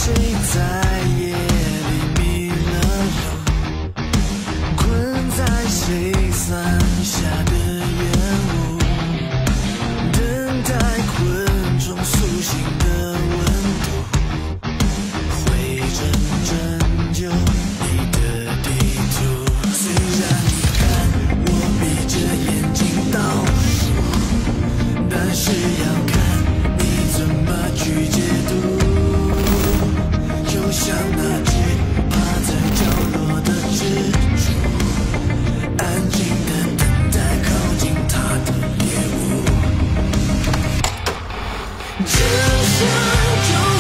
谁在夜里迷了路，困在谁伞下的烟雾，等待昆虫苏醒的温度，会拯救你的地图。虽然你看我闭着眼睛倒数，但是要看你怎么去解读。就像那只趴在角落的蜘蛛，安静地等待靠近它的猎物。只想就